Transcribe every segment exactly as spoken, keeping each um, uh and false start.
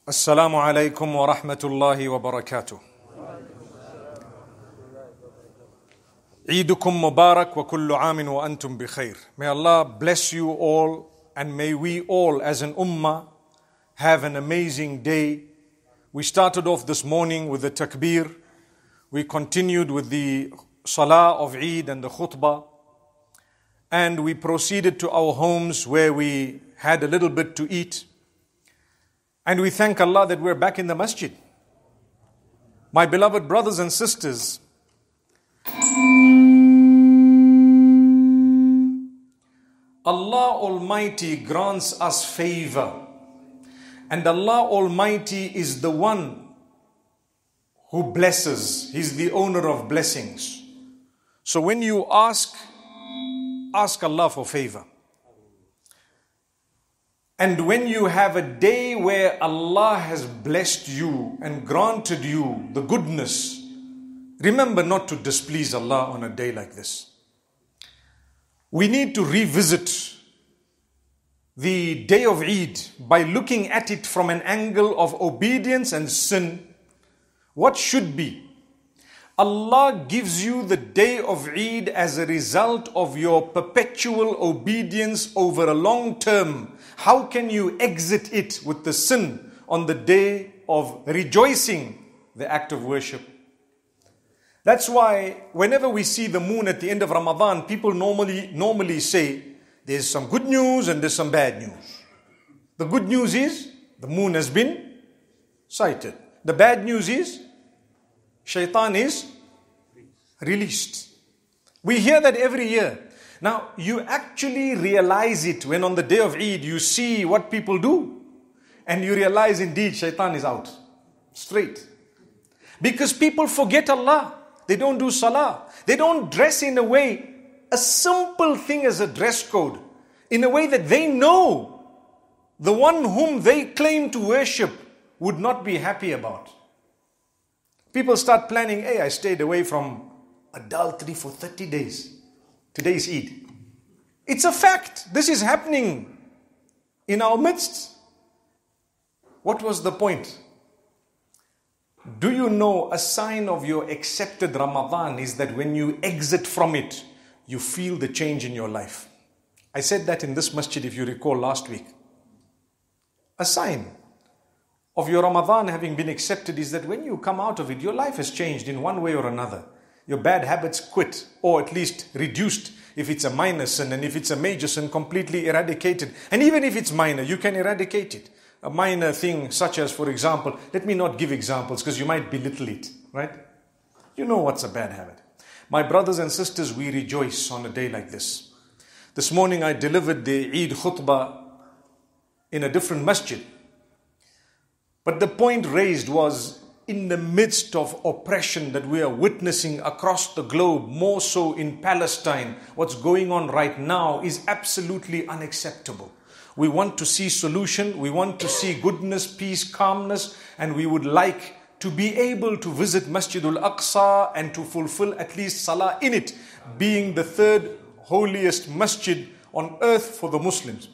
السلام عليكم ورحمة الله وبركاته. عيدكم مبارك وكل عام وأنتم بخير. May Allah bless you all, and may we all as an ummah have an amazing day. We started off this morning with the takbir. We continued with the salah of Eid and the khutbah. And we proceeded to our homes where we had a little bit to eat. And we thank Allah that we're back in the masjid. My beloved brothers and sisters, Allah Almighty grants us favor. And Allah Almighty is the one who blesses. He's the owner of blessings. So when you ask, ask Allah for favor. And when you have a day where Allah has blessed you and granted you the goodness, remember not to displease Allah on a day like this. We need to revisit the day of Eid by looking at it from an angle of obedience and sin. What should be? Allah gives you the day of Eid as a result of your perpetual obedience over a long term. How can you exit it with the sin on the day of rejoicing, the act of worship? That's why whenever we see the moon at the end of Ramadan, people normally, normally say, there's some good news and there's some bad news. The good news is, the moon has been sighted. The bad news is, Shaitan is released. We hear that every year. Now, you actually realize it when on the day of Eid you see what people do. And you realize indeed Shaitan is out. Straight. Because people forget Allah. They don't do salah. They don't dress in a way, a simple thing as a dress code. In a way that they know the one whom they claim to worship would not be happy about. People start planning, hey, I stayed away from adultery for thirty days. Today is Eid. It's a fact. This is happening in our midst. What was the point? Do you know a sign of your accepted Ramadan is that when you exit from it, you feel the change in your life? I said that in this masjid, if you recall, last week. A sign of your Ramadan having been accepted is that when you come out of it, your life has changed in one way or another. Your bad habits quit, or at least reduced if it's a minor sin, and if it's a major sin, completely eradicated. And even if it's minor, you can eradicate it. A minor thing such as, for example, let me not give examples because you might belittle it, right? You know what's a bad habit. My brothers and sisters, we rejoice on a day like this. This morning I delivered the Eid khutbah in a different masjid. But the point raised was, in the midst of oppression that we are witnessing across the globe, more so in Palestine, what's going on right now is absolutely unacceptable. We want to see solution, we want to see goodness, peace, calmness, and we would like to be able to visit Masjidul Aqsa and to fulfill at least Salah in it, being the third holiest masjid on earth for the Muslims.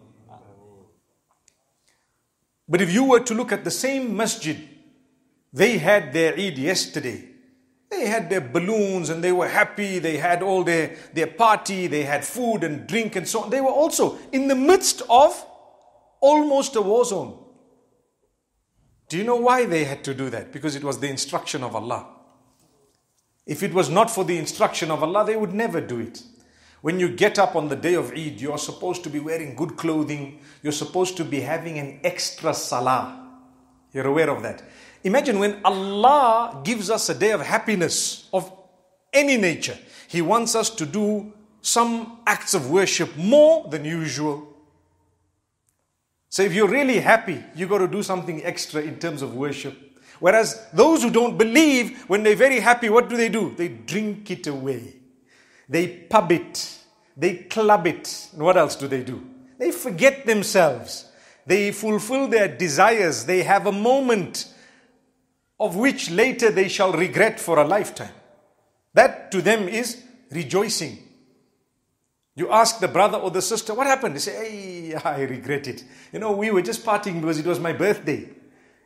But if you were to look at the same masjid, they had their Eid yesterday. They had their balloons and they were happy. They had all their, their party. They had food and drink and so on. They were also in the midst of almost a war zone. Do you know why they had to do that? Because it was the instruction of Allah. If it was not for the instruction of Allah, they would never do it. When you get up on the day of Eid, you are supposed to be wearing good clothing. You're supposed to be having an extra salah. You're aware of that. Imagine when Allah gives us a day of happiness of any nature. He wants us to do some acts of worship more than usual. So if you're really happy, you got to do something extra in terms of worship. Whereas those who don't believe, when they're very happy, what do they do? They drink it away. They pub it. They club it. And what else do they do? They forget themselves. They fulfill their desires. They have a moment of which later they shall regret for a lifetime. That to them is rejoicing. You ask the brother or the sister, what happened? They say, hey, I regret it. You know, we were just partying because it was my birthday.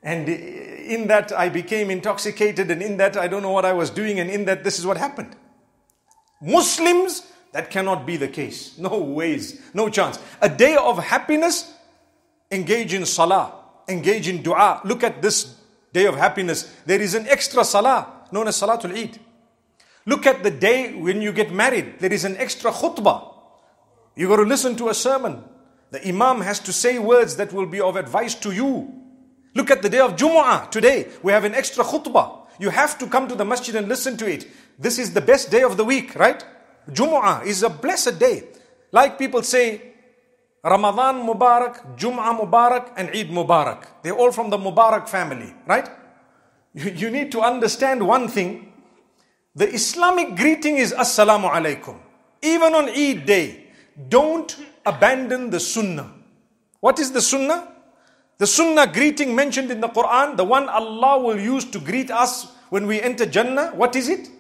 And in that I became intoxicated, and in that I don't know what I was doing, and in that this is what happened. Muslims, that cannot be the case. No ways, no chance. A day of happiness, engage in salah, engage in dua. Look at this day of happiness. There is an extra salah known as Salatul Eid. Look at the day when you get married. There is an extra khutbah. You got to listen to a sermon. The imam has to say words that will be of advice to you. Look at the day of Jumu'ah. Today we have an extra khutbah. You have to come to the masjid and listen to it. This is the best day of the week, right? Jumu'ah is a blessed day. Like people say, Ramadan Mubarak, Jum'ah Mubarak, and Eid Mubarak. They're all from the Mubarak family, right? You, you need to understand one thing. The Islamic greeting is Assalamu alaikum. Even on Eid day, don't abandon the Sunnah. What is the Sunnah? The Sunnah greeting mentioned in the Quran, the one Allah will use to greet us when we enter Jannah, what is it?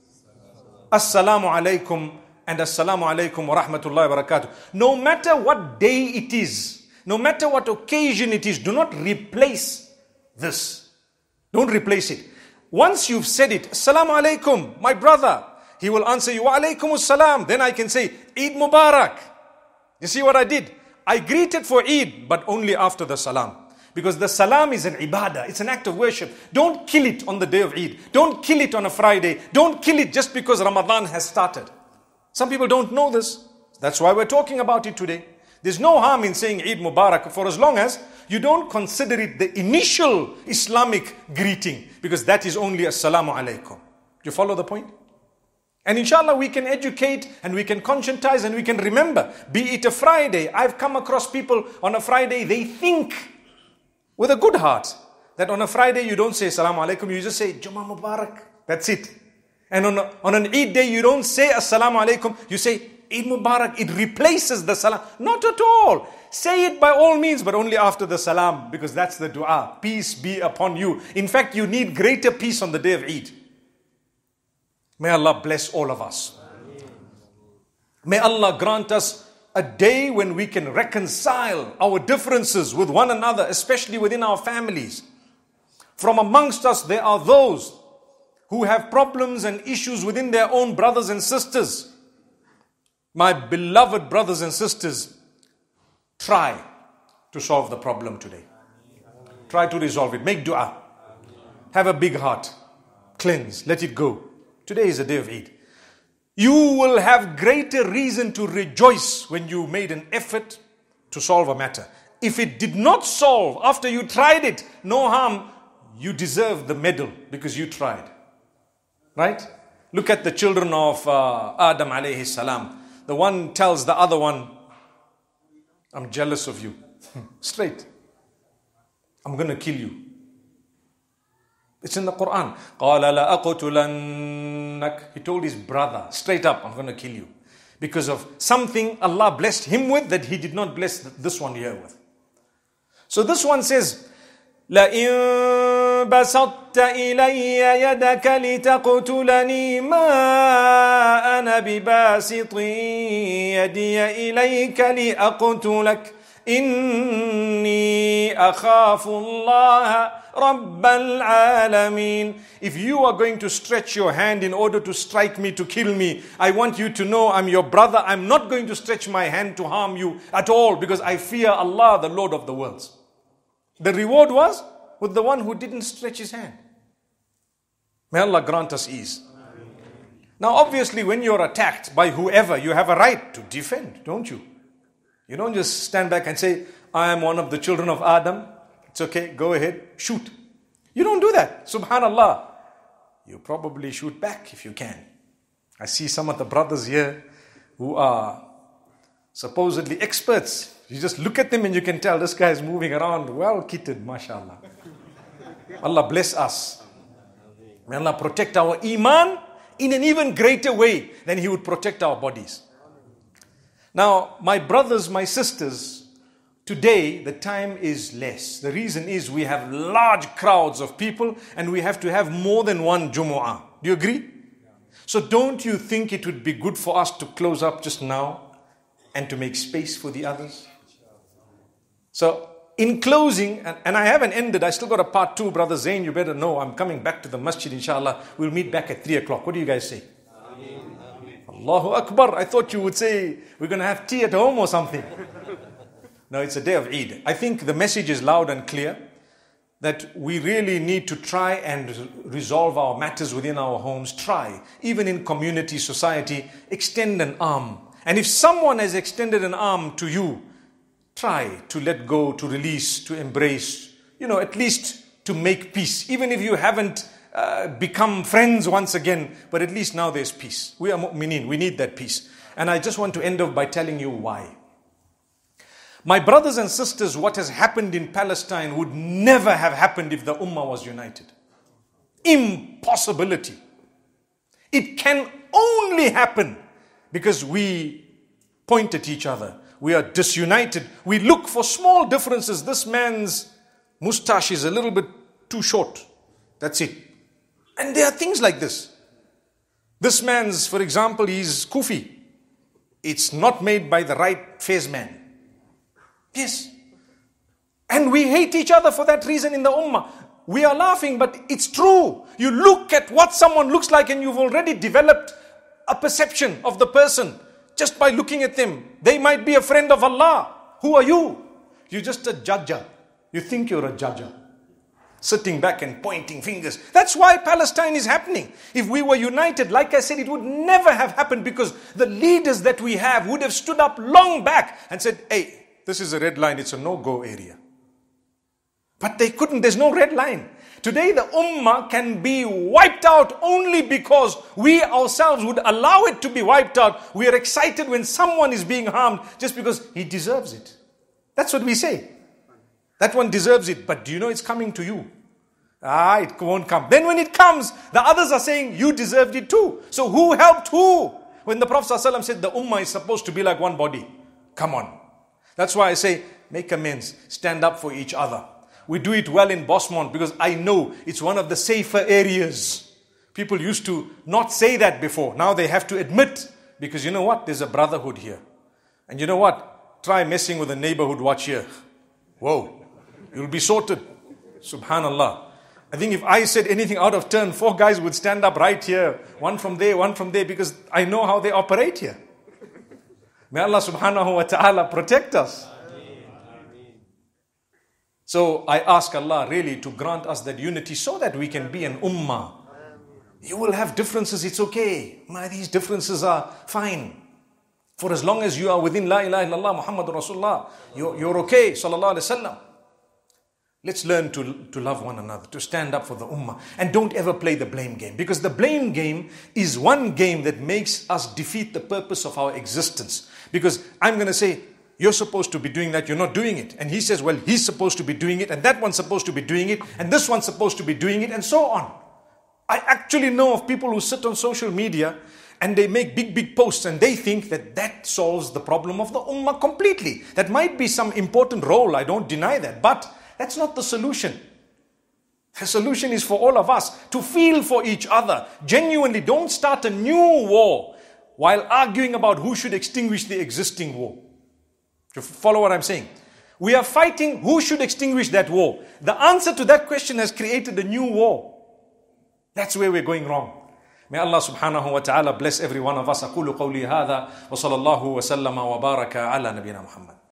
Assalamu alaikum and Assalamu alaikum wa rahmatullahi wa barakatuh. No matter what day it is, no matter what occasion it is, do not replace this. Don't replace it. Once you've said it, Assalamu alaikum, my brother, he will answer you, wa alaikum assalam. Then I can say, Eid Mubarak. You see what I did? I greeted for Eid, but only after the salam. Because the salam is an ibadah, it's an act of worship. Don't kill it on the day of Eid. Don't kill it on a Friday. Don't kill it just because Ramadan has started. Some people don't know this. That's why we're talking about it today. There's no harm in saying Eid Mubarak for as long as you don't consider it the initial Islamic greeting. Because that is only Assalamu alaikum. Do you follow the point? And inshallah we can educate and we can conscientize and we can remember. Be it a Friday. I've come across people on a Friday, they think with a good heart that on a Friday you don't say Assalamu alaikum, you just say Jummah Mubarak. That's it. And on, a, on an Eid day you don't say Assalamu alaikum, you say Eid Mubarak. It replaces the salam. Not at all. Say it by all means, but only after the salam, because that's the dua. Peace be upon you. In fact, you need greater peace on the day of Eid. May Allah bless all of us. May Allah grant us a day when we can reconcile our differences with one another, especially within our families. From amongst us, there are those who have problems and issues within their own brothers and sisters. My beloved brothers and sisters, try to solve the problem today. Try to resolve it. Make dua. Have a big heart. Cleanse. Let it go. Today is a day of Eid. You will have greater reason to rejoice when you made an effort to solve a matter. If it did not solve after you tried it, no harm. You deserve the medal because you tried. Right? Look at the children of uh, Adam alayhi salam. The one tells the other one, I'm jealous of you. Straight. I'm going to kill you. It's in the Quran. قَالَ لَأَقْتُلَنَّكَ He told his brother, straight up, I'm going to kill you. Because of something Allah blessed him with that He did not bless this one here with. So this one says, لَإِن بَسَطْتَ إِلَيَّ يَدَكَ لِتَقْتُلَنِي مَا أَنَا بِبَاسِطٍ يَدِيَ إِلَيْكَ لِأَقْتُلَكَ إِنِّي أَخَافُ اللَّهَ رَبَّ الْعَالَمِينَ. If you are going to stretch your hand in order to strike me, to kill me, I want you to know I'm your brother. I'm not going to stretch my hand to harm you at all because I fear Allah, the Lord of the worlds. The reward was with the one who didn't stretch his hand. May Allah grant us ease. Now obviously when you're attacked by whoever, you have a right to defend, don't you? You don't just stand back and say, I am one of the children of Adam. It's okay, go ahead, shoot. You don't do that. Subhanallah. You probably shoot back if you can. I see some of the brothers here who are supposedly experts. You just look at them and you can tell this guy is moving around well kitted, mashallah. Allah bless us. May Allah protect our iman in an even greater way than He would protect our bodies. Now, my brothers, my sisters, today the time is less. The reason is we have large crowds of people and we have to have more than one Jumu'ah. Do you agree? So don't you think it would be good for us to close up just now and to make space for the others? So in closing, and, and I haven't ended, I still got a part two, Brother Zain, you better know, I'm coming back to the masjid, inshallah. We'll meet back at three o'clock. What do you guys say? Ameen. Allahu Akbar. I thought you would say, we're going to have tea at home or something. No, it's a day of Eid. I think the message is loud and clear that we really need to try and resolve our matters within our homes. Try, even in community, society, extend an arm. And if someone has extended an arm to you, try to let go, to release, to embrace, you know, at least to make peace. Even if you haven't uh, become friends once again, but at least now there's peace. We are mu'mineen, we need that peace. And I just want to end off by telling you why. My brothers and sisters, what has happened in Palestine would never have happened if the Ummah was united. Impossibility. It can only happen because we point at each other. We are disunited. We look for small differences. This man's mustache is a little bit too short. That's it. And there are things like this. This man's, for example, he's kufi. It's not made by the right phase man. Yes. And we hate each other for that reason in the ummah. We are laughing, but it's true. You look at what someone looks like and you've already developed a perception of the person. Just by looking at them, they might be a friend of Allah. Who are you? You're just a judger. You think you're a judger. Sitting back and pointing fingers. That's why Palestine is happening. If we were united, like I said, it would never have happened because the leaders that we have would have stood up long back and said, hey, this is a red line. It's a no-go area. But they couldn't. There's no red line. Today the ummah can be wiped out only because we ourselves would allow it to be wiped out. We are excited when someone is being harmed just because he deserves it. That's what we say. That one deserves it, but do you know it's coming to you? Ah, it won't come. Then when it comes, the others are saying you deserved it too. So who helped who? When the Prophet ﷺ said the ummah is supposed to be like one body. Come on. That's why I say make amends. Stand up for each other. We do it well in Bosmont because I know it's one of the safer areas. People used to not say that before. Now they have to admit because you know what? There's a brotherhood here. And you know what? Try messing with a neighborhood watch here. Whoa. You'll be sorted. Subhanallah. I think if I said anything out of turn, four guys would stand up right here. One from there, one from there because I know how they operate here. May Allah subhanahu wa ta'ala protect us. So I ask Allah really to grant us that unity so that we can be an ummah. You will have differences, it's okay. My, these differences are fine. For as long as you are within La ilaha illallah Muhammadur Rasulullah, you're, you're okay, sallallahu alayhi wa sallam. Let's learn to, to love one another, to stand up for the ummah. And don't ever play the blame game. Because the blame game is one game that makes us defeat the purpose of our existence. Because I'm going to say, you're supposed to be doing that, you're not doing it. And he says, well, he's supposed to be doing it, and that one's supposed to be doing it, and this one's supposed to be doing it, and so on. I actually know of people who sit on social media and they make big, big posts and they think that that solves the problem of the ummah completely. That might be some important role, I don't deny that, but that's not the solution. The solution is for all of us to feel for each other. Genuinely, don't start a new war while arguing about who should extinguish the existing war. You follow what I'm saying? We are fighting who should extinguish that war. The answer to that question has created a new war. That's where we're going wrong. May Allah subhanahu wa ta'ala bless every one of us. أقول قولي هذا وصلى الله وسلم وبارك على نبينا محمد.